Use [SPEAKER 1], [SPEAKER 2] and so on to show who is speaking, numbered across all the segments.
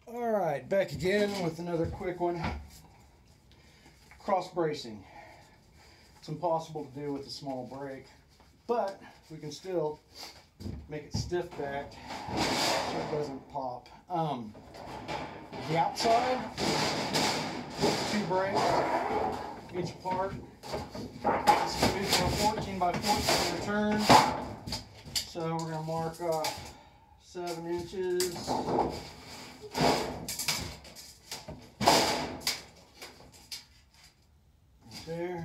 [SPEAKER 1] Alright, back again with another quick one. Cross bracing. It's impossible to do with a small brake, but we can still make it stiff backed so it doesn't pop. The outside, two brakes, each apart. This is going to be for a 14 by 14 return. So we're going to mark off 7 inches. There.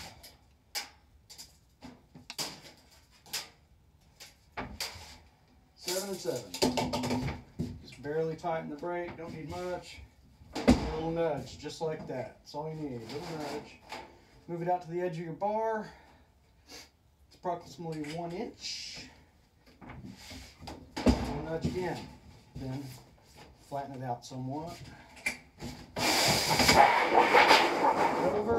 [SPEAKER 1] Seven and 7. Just barely tighten the brake, don't need much. A little nudge, just like that. That's all you need, a little nudge. Move it out to the edge of your bar. It's approximately 1 inch. Little nudge again. Then flatten it out somewhat. Over.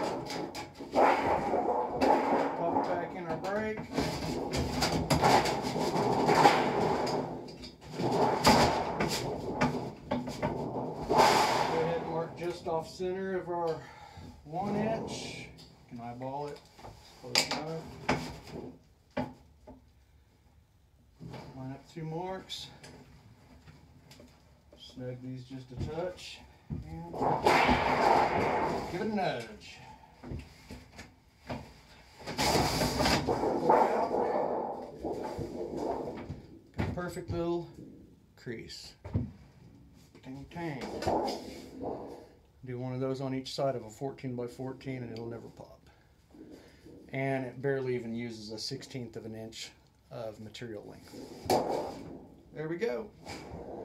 [SPEAKER 1] Pop back in our brake. Go ahead and mark just off center of our 1 inch. You can eyeball it. Close enough. Line up 2 marks. Snug these just a touch. And give it a nudge. Got a perfect little crease. Tang tang. Do one of those on each side of a 14 by 14 and it'll never pop. And it barely even uses a 1/16 of an inch of material length. There we go.